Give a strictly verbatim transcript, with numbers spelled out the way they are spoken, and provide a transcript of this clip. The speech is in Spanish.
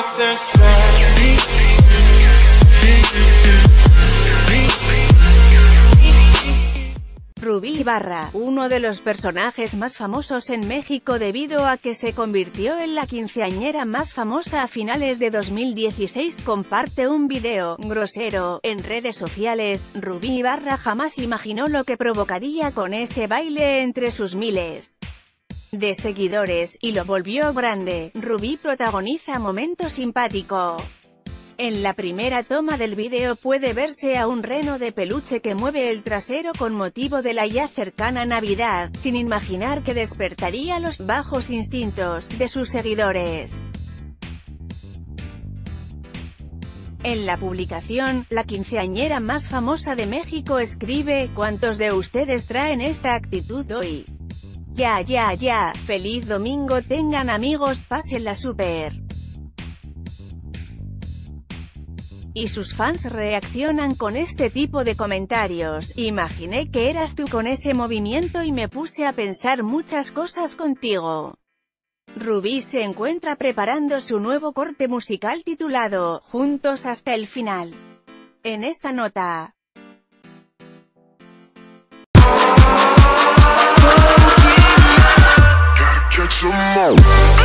Rubí Ibarra, uno de los personajes más famosos en México debido a que se convirtió en la quinceañera más famosa a finales de dos mil dieciséis, comparte un video grosero en redes sociales. Rubí Ibarra jamás imaginó lo que provocaría con ese baile entre sus miles de seguidores, y lo volvió grande. Rubí protagoniza momento simpático. En la primera toma del video puede verse a un reno de peluche que mueve el trasero con motivo de la ya cercana Navidad, sin imaginar que despertaría los bajos instintos de sus seguidores. En la publicación, la quinceañera más famosa de México escribe: ¿cuántos de ustedes traen esta actitud hoy? Ya, ya, ya, feliz domingo tengan amigos, pásenla súper. Y sus fans reaccionan con este tipo de comentarios: imaginé que eras tú con ese movimiento y me puse a pensar muchas cosas contigo. Rubí se encuentra preparando su nuevo corte musical titulado Juntos hasta el final. En esta nota, Catch 'em all.